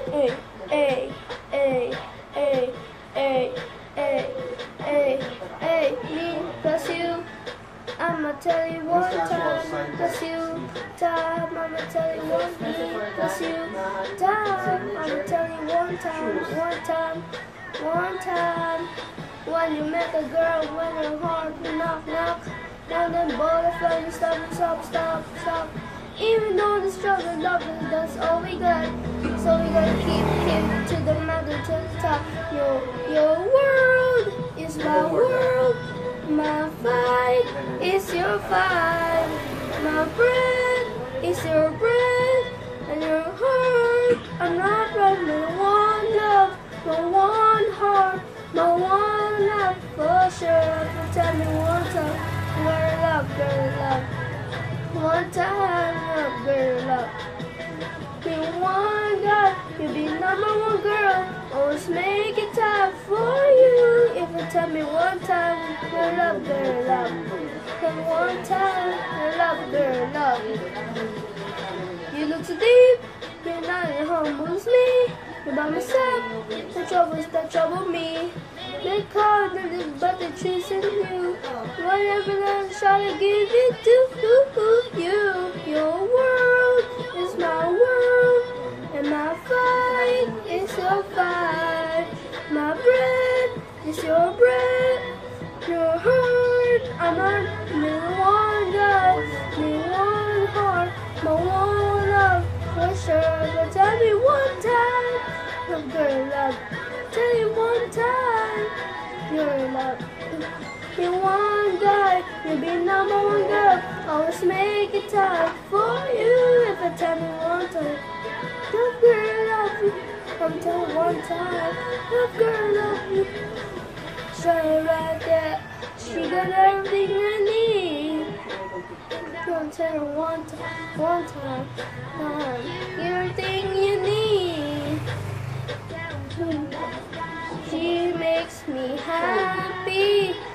Hey, hey, hey, hey, hey, hey, hey, hey, me plus you. I'ma tell you one time, plus you, time. I'ma tell you one me, plus you, time. I'ma tell you one time, one time. When you make a girl when her heart knock, knock. Now then butterfly, you stop. Even though the struggle, love, that's all we got. So we gotta keep to the mountain, to the top. Your world is my world. My fight is your fight. My breath is your breath. And your heart, I'm not from my one love, my one heart, my one love for sure. Tell me one time, girl love. One time, girl love. Be one God, you be number one girl. Always make it time for you. If you tell me one time, girl love. Then one time, girl love. You look so deep, you're not at home, moves me. You're by myself, the troubles that trouble me. They call them, but they're choosing you. Whatever I'm trying to give it to you. Your world is my world, and my fight is your fight. My breath is your breath. Your heart, I'm not me one God, me one heart, my one love for sure. But tell me one time, love, girl, love. Tell me one time, you're love. You one guy, you be number one girl. Always make it time for you. If I tell me one time, love, girl, love you. I'm telling one time, love, girl, love you. Straight right there, she got everything I need. Don't tell her one time, everything you need. She makes me happy.